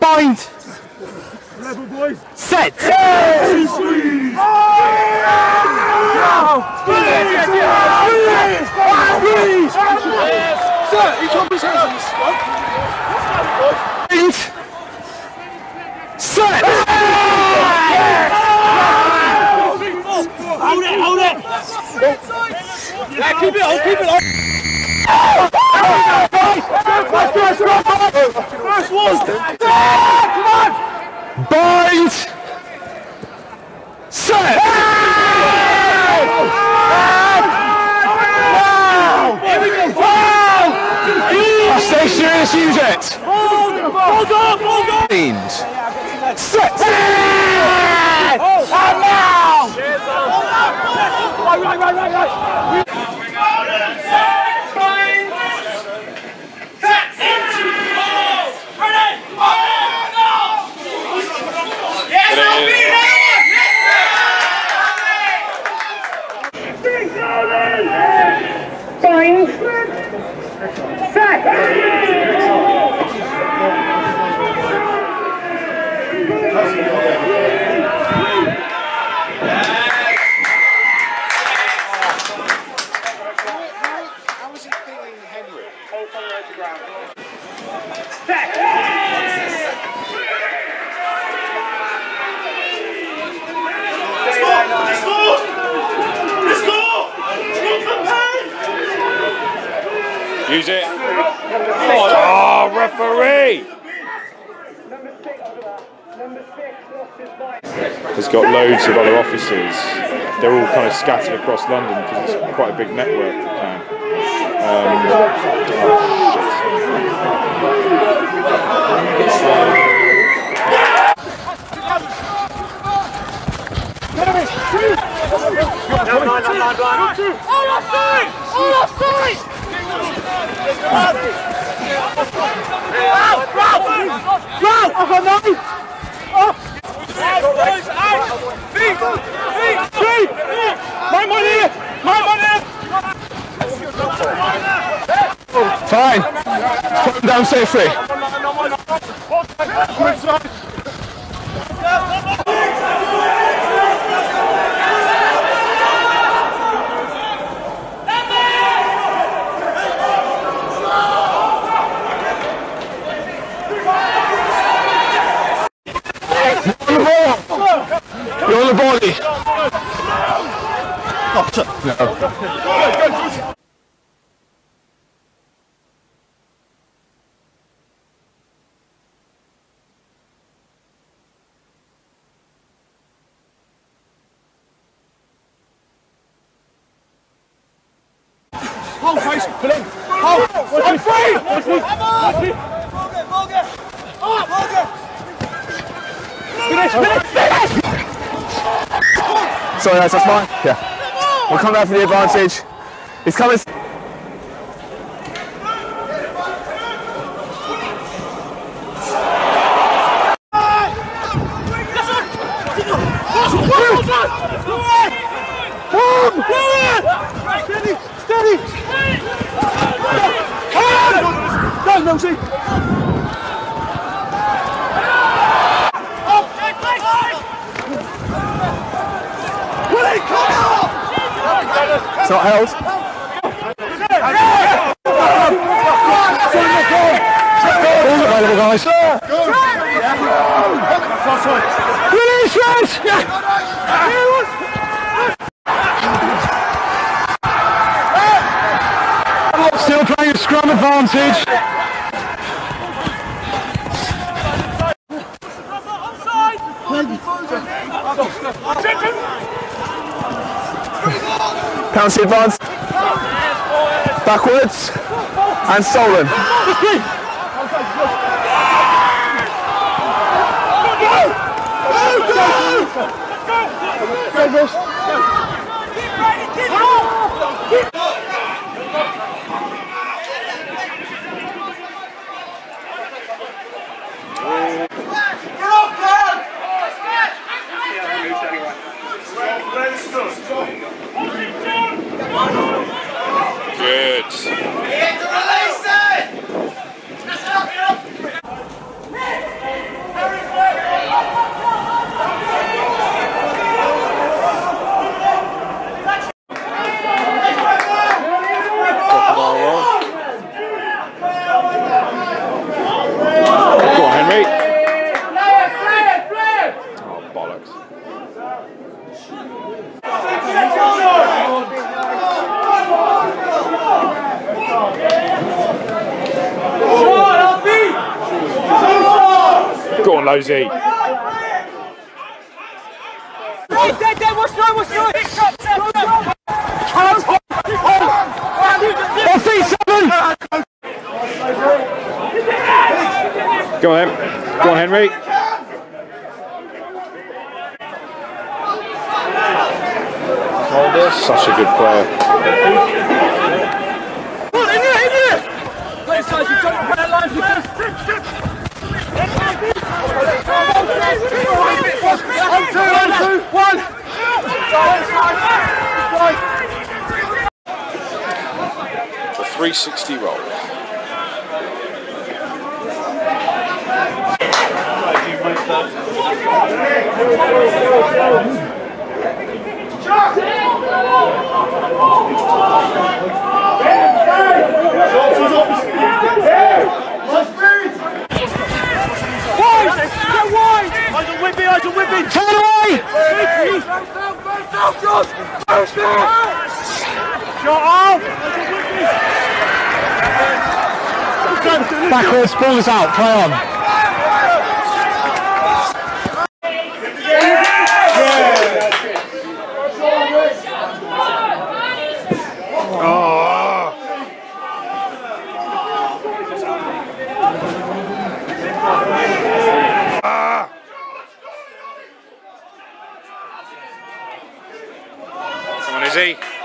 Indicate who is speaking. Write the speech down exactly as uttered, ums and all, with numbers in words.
Speaker 1: Bind.
Speaker 2: Level, boys.
Speaker 1: Set.
Speaker 2: Hey, squeeze. Oh, squeeze. Squeeze. Squeeze. Sir, he dropped his hands on the spot.
Speaker 1: Bind. Set.
Speaker 2: Hold it, hold it. Yeah, keep it on, keep it on. First one. Come on.
Speaker 1: Bind. Set.
Speaker 2: Here we go.
Speaker 1: Stay serious, use it.
Speaker 2: Hold on, hold on.
Speaker 1: Bind. Set.
Speaker 2: Oh, now. Right, right, right, right, right.
Speaker 3: Use it. Oh, referee! There's got loads of other offices. They're all kind of scattered across London because it's quite a big network. Um, oh, shit.
Speaker 2: No, no, no, no, no. Oh, offside! Oh, offside! Round! Round! Round! I've got nothing! Oh! Boys, out! Feet! Feet! Feet! My money! My money!
Speaker 1: Fine. Put them down safely. You're on the body. Oh, no.
Speaker 2: Hold, face, pull in. Hold, I'm free! I'm free! Morgan! Morgan! Oh, Morgan! Finish, finish, finish!
Speaker 1: Sorry, guys, that's mine. Yeah. We'll come back for the advantage. He's coming.
Speaker 2: Steady! Steady! Come on! Go, Milsey!
Speaker 1: It's not held. Ball's available, guys. Release, Red! Still playing a scrum advantage. County advance. Backwards. And stolen.
Speaker 3: Good.
Speaker 2: Release it!
Speaker 3: Hello, Z. Go on, Go on, Henry. Such a good player. The three sixty roll.
Speaker 2: Backwards, ball is out, play on.
Speaker 3: Oh. Ah. Come on, Izzy.